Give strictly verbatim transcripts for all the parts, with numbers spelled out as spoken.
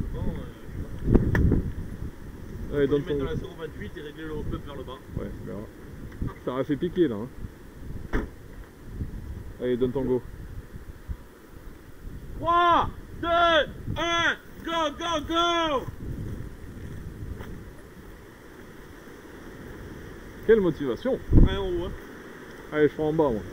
Bon, euh, Allez, on peut donne lui mettre ton... dans la zéro vingt-huit et régler le hop-up vers le bas. Ouais, on verra. Ça aurait fait piquer là. Hein. Allez, donne ton go. trois, deux, un, go, go, go! Quelle motivation! Un en haut, hein. Allez, je prends en bas moi.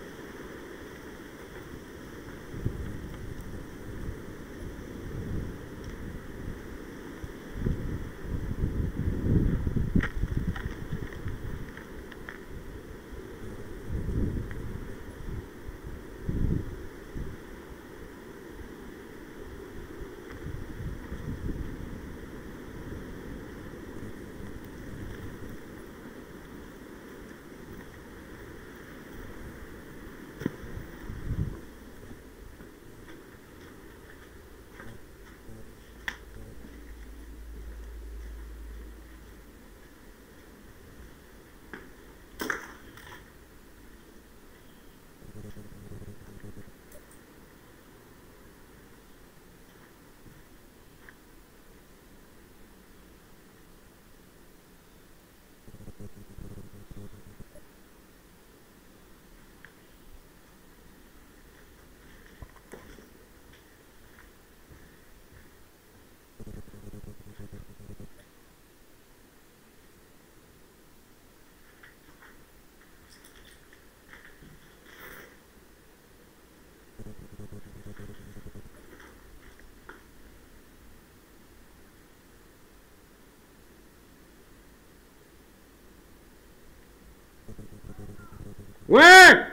Ouais!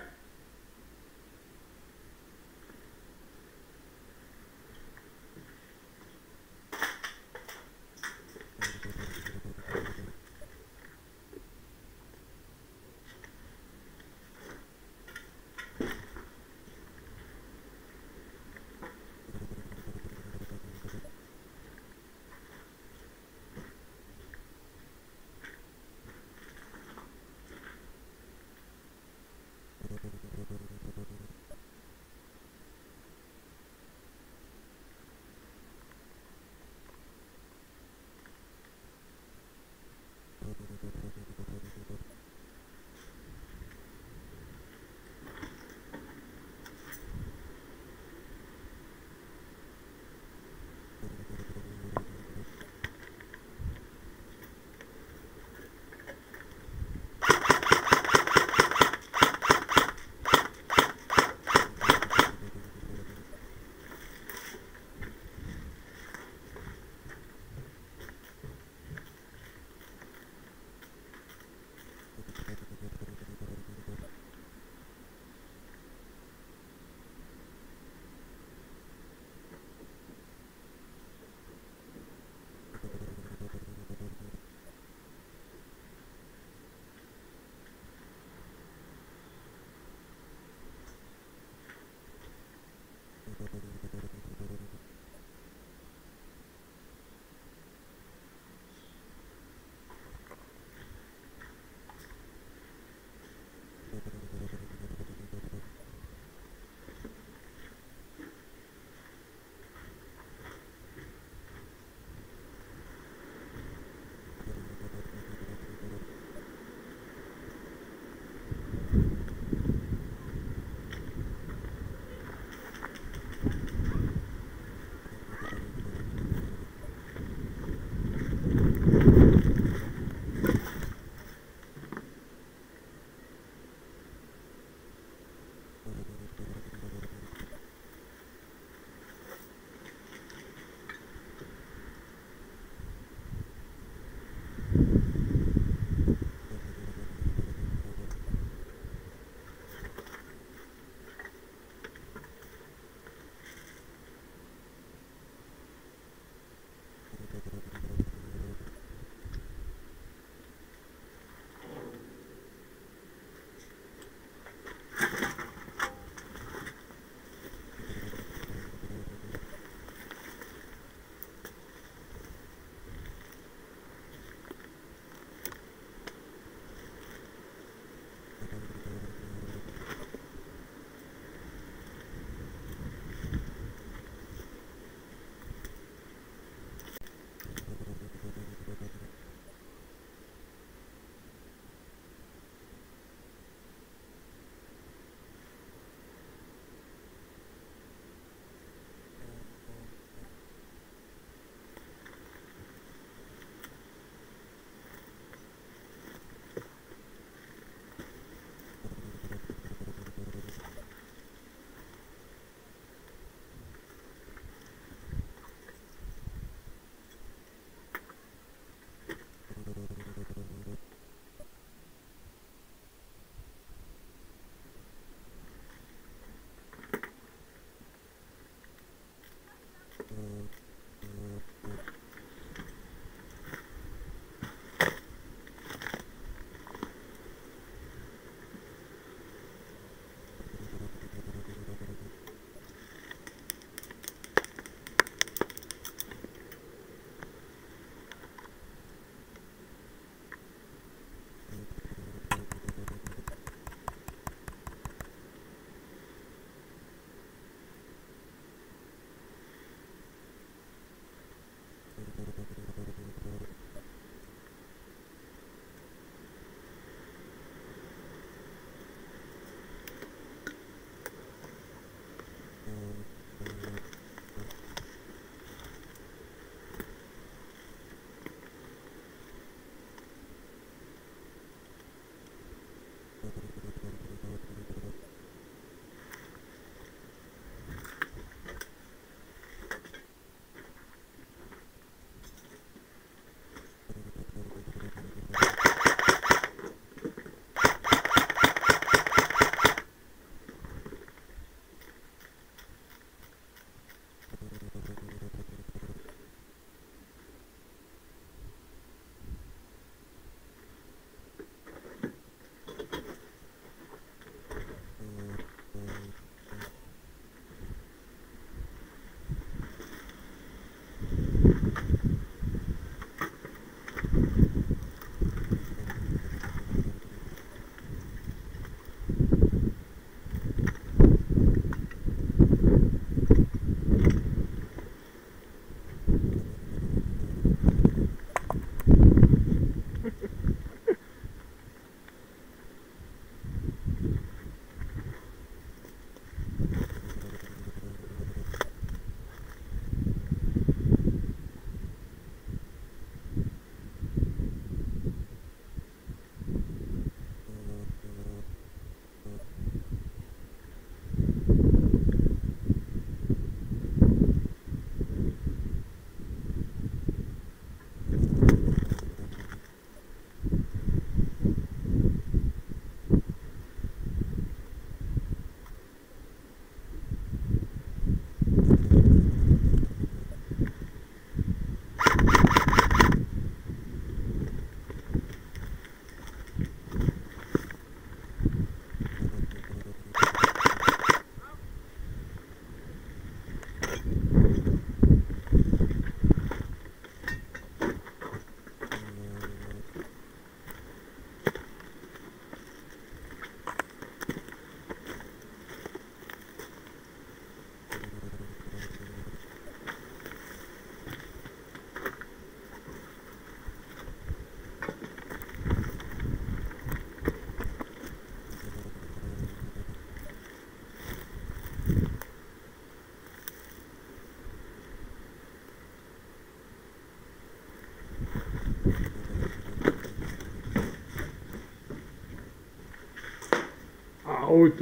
route.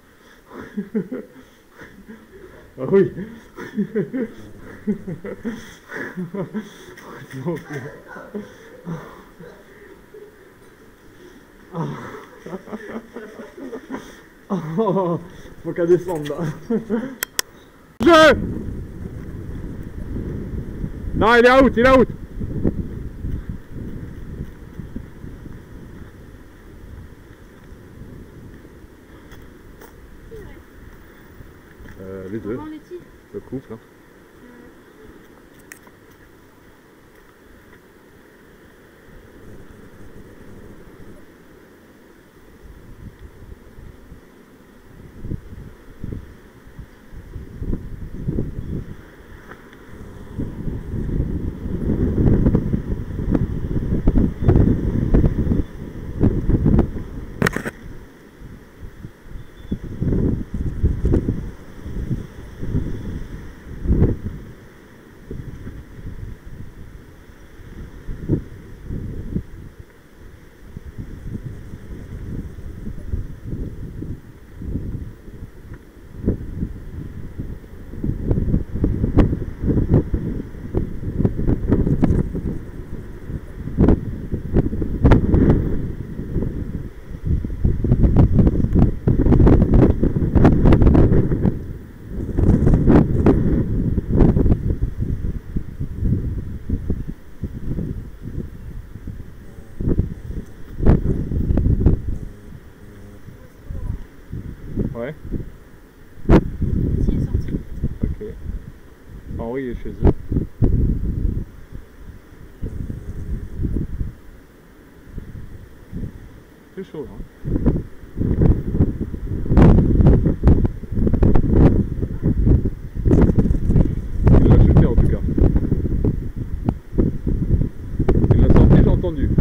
Ah oui. Oh, faut qu'elle descende là. Je Non, il est out, il est out. Euh, les deux. Le couple. Hein. Henri est chez eux. C'est chaud là. Il l'a chuté en tout cas. Il l'a sorti, j'ai entendu.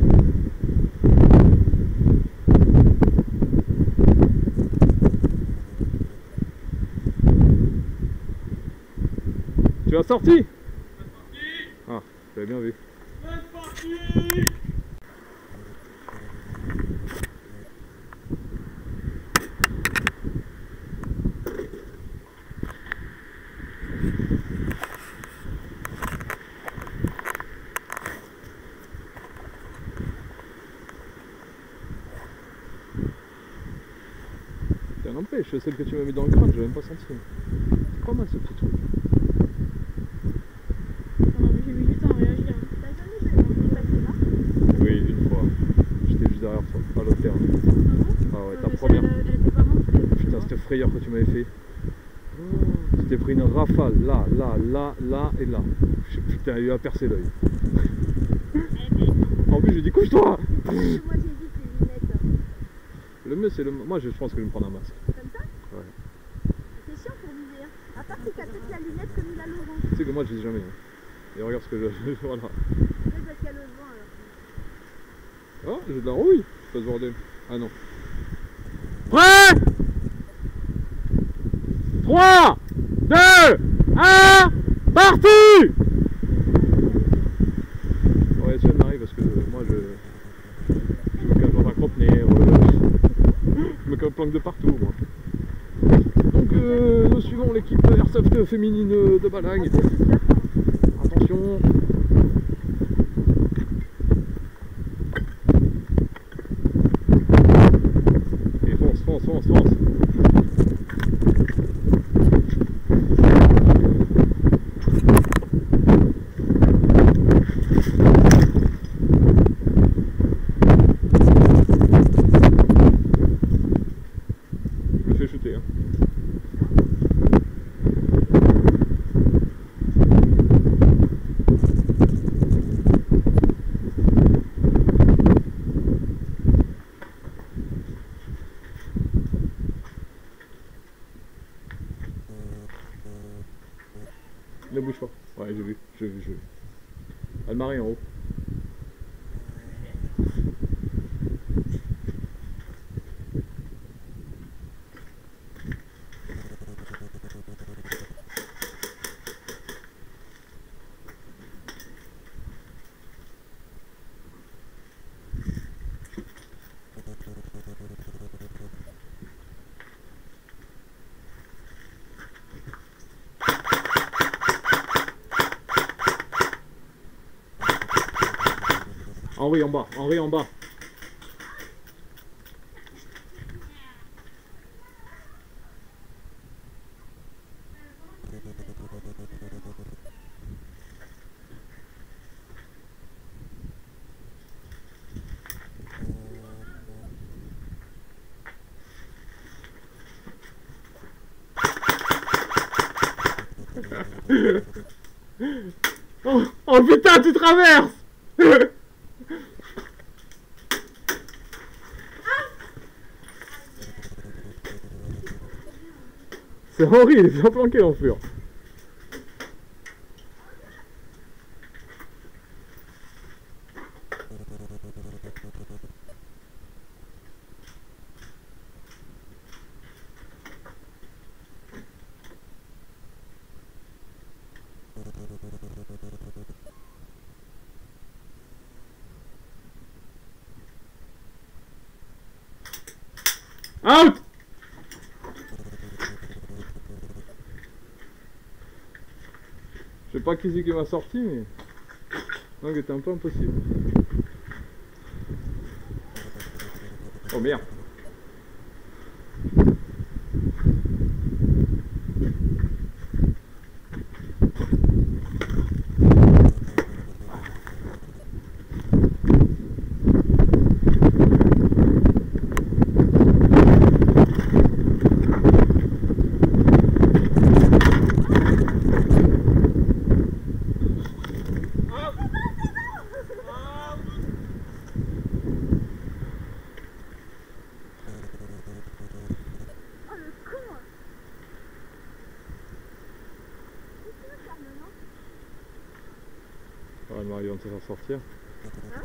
Tu as sorti? Ah, j'avais bien vu. C'est parti. Tiens, n'empêche, celle que tu m'as mis dans le crâne, j'ai même pas senti. C'est pas mal ce petit truc. J'ai mis du temps à réagir. T'as jamais fait le passer là? Oui, une fois. J'étais juste derrière toi, à l'autre terrain. Ah bon? Ah ouais, Non, ta mais première. Elle, elle était pas montrée. Putain, cette frayeur que tu m'avais fait. Tu t'es pris une rafale là, là, là, là et là. Putain, il a eu à percer l'œil. En plus, j'ai dit couche-toi. Moi j'évite les lunettes. Le mieux, c'est le. Moi, je pense que je vais me prendre un masque. Comme ça? Ouais. C'est chiant pour viser. Hein. À part si t'as peut-être la lunette comme il a Laurent. Tu sais que moi, je dis jamais. Hein. Et regarde ce que je. Voilà. Peut-être parce qu'il y a le vent alors. Oh, j'ai de la rouille. Pas ce bordel. Ah non. Prêt. trois, deux, un, parti. Ouais, ça m'arrive parce que moi, je. Je me cache dans un conteneur. Euh... Je me planque de partout, moi. Donc, euh, nous suivons l'équipe Airsoft féminine de Balagne. Attention. Et fonce, fonce, fonce, fonce. Je me fais shooter, hein. Ne bouge pas. Ouais, j'ai vu, j'ai vu, j'ai vu. Elle marée en haut. Henri en bas, Henri en bas. Oh, oh putain, tu traverses. C'est Henri, il est bien planqué l'enflure. Out. Je sais pas qui c'est qui m'a sorti, mais. Donc c'était un peu impossible. Oh merde. Ah, Marie va te faire sortir. Hein?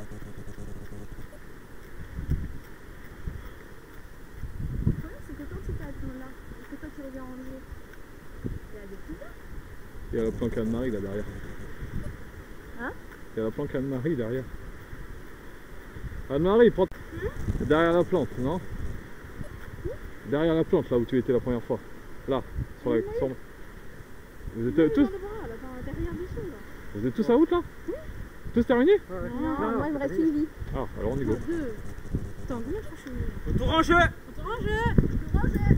Le problème, c'est que quand tu t'attends là, et que toi tu reviens en jeu, il y a des petits gars. Il y a la planque Anne-Marie là derrière. Hein? Il y a la planque Anne-Marie derrière. Anne-Marie, prends... Hmm? Derrière la plante, non? Derrière la plante, là où tu étais la première fois. Là, sur la... Sur... Vous êtes euh, tous... Dans le bras, là, dans- derrière du fond, là. Vous êtes tous à route là? Oui. Tous terminés? Non, moi il me reste une vie. Ah, alors on y go. Deux. Attends, combien je suis là? Tout rangé. Tout rangé. Tout rangé.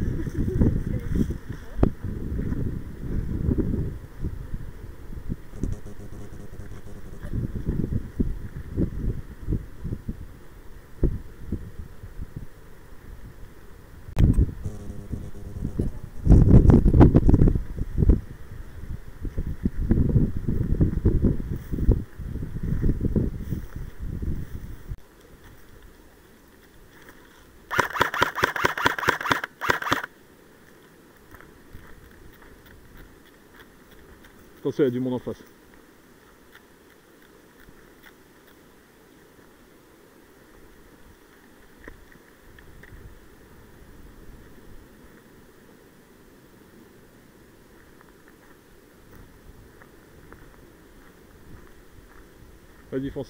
Attention, il y a du monde en face. Vas-y, fonce.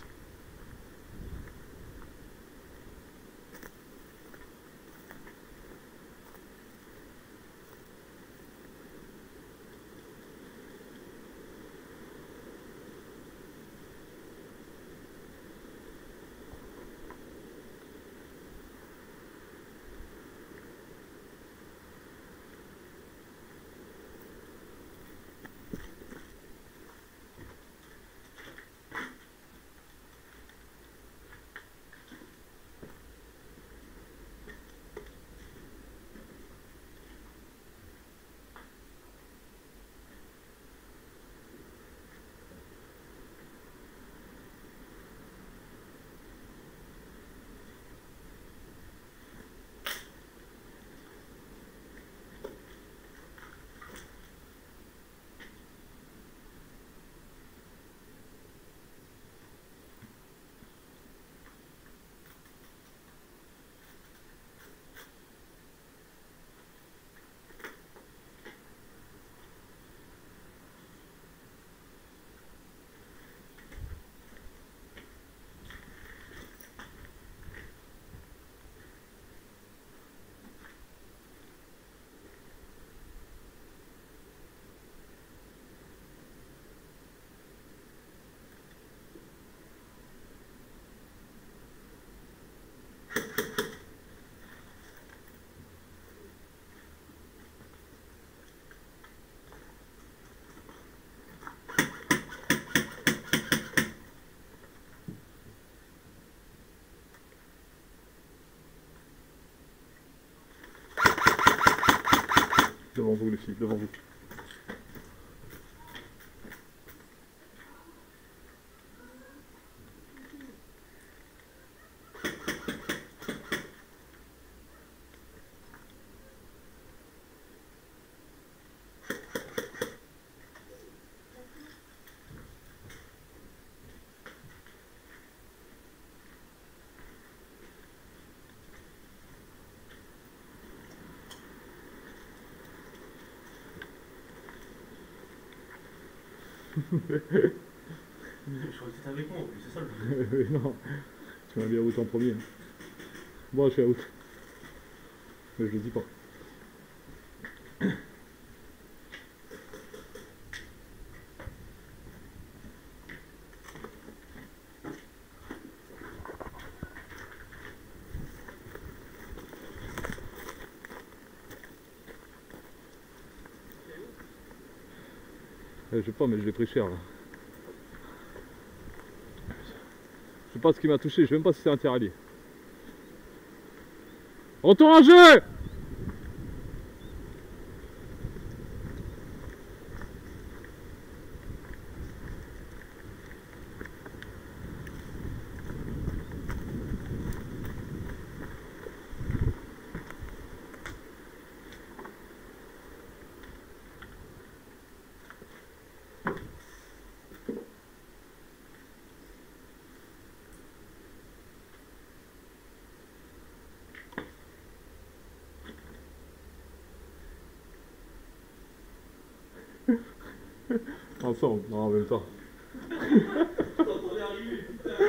Devant vous les filles, devant vous. Je crois que c'était avec moi en plus, c'est ça le problème. Non, tu m'as mis à out en premier. Bon, je suis à out. Mais je le dis pas. Je sais pas, mais je l'ai pris cher là. Je sais pas ce qui m'a touché, je sais même pas si c'est un tiralier. Retour en jeu! Ensemble, non, en même temps. T'entendais arriver, putain.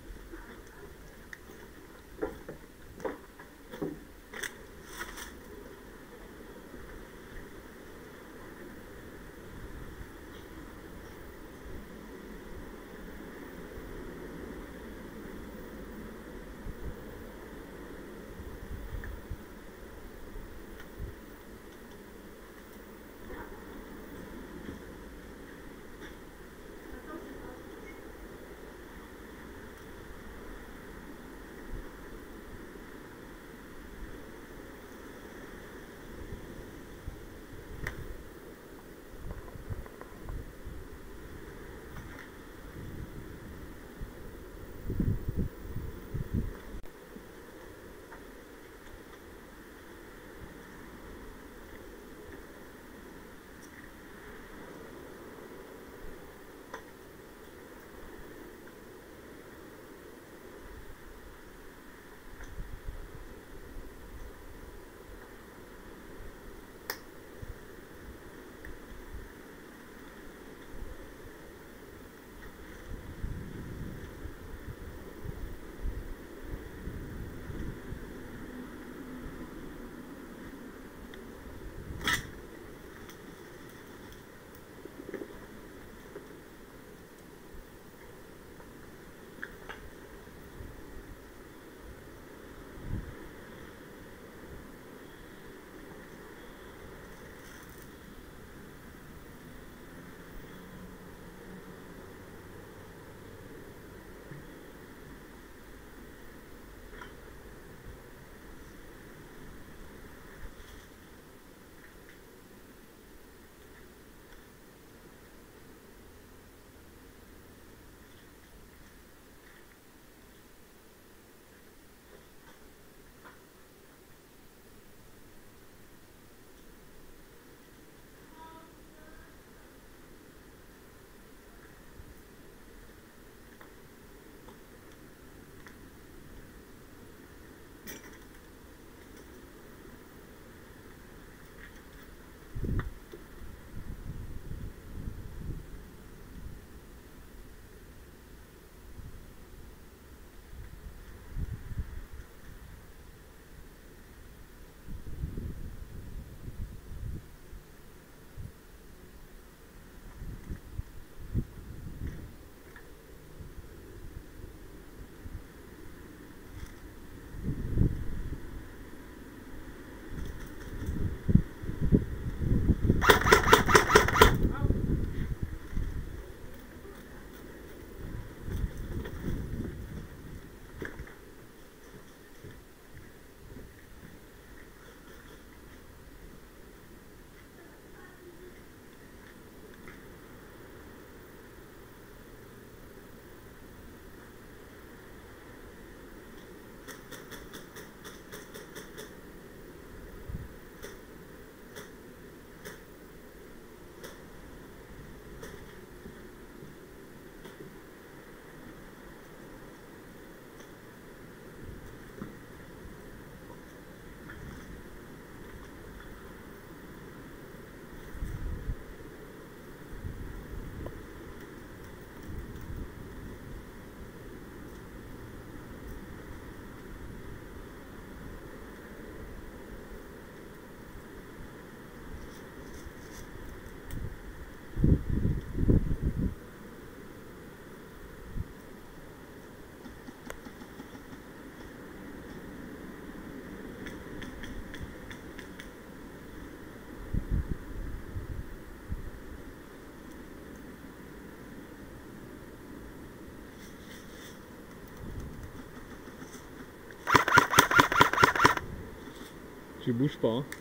Tu bouges pas, hein.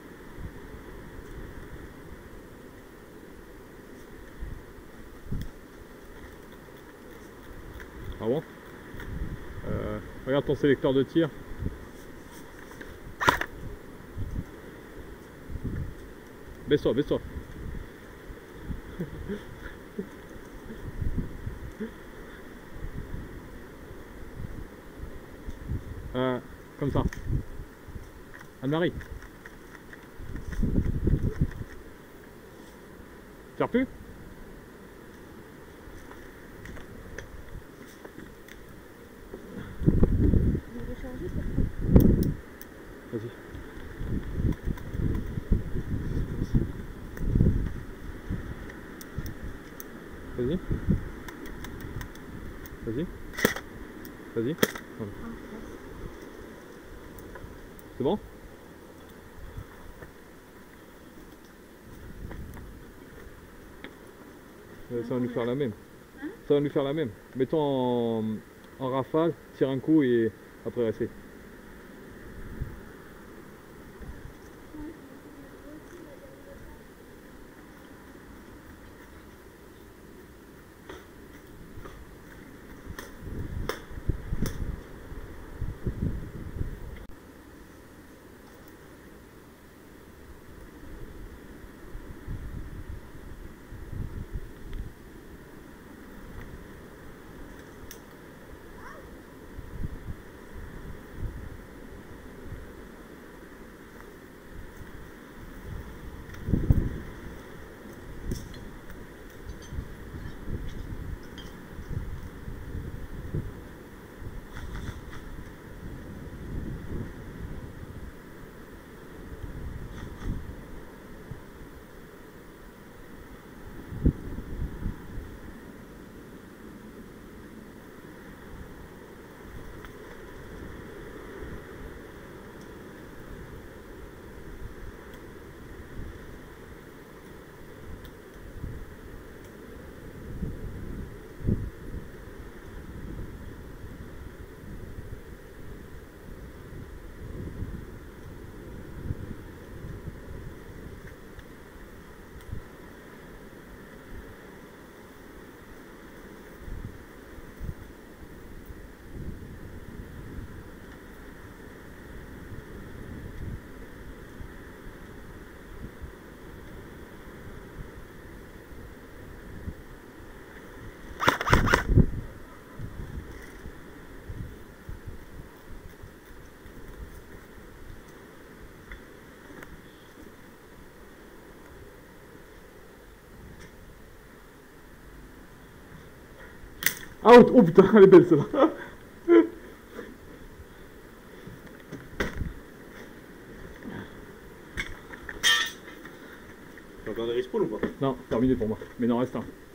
Ah bon? euh, Regarde ton sélecteur de tir. Baisse-toi, baisse-toi. euh, comme ça. Anne-Marie. Tire plus? Vas-y. Vas-y. Voilà. C'est bon? Euh, Ça va nous faire la même. Hein? Ça va nous faire la même. Mettons en, en rafale, tire un coup et après essaye. Out! Oh putain, elle est belle celle-là! T'as encore des respawns ou pas? Non, terminé pour moi. Mais il en reste un.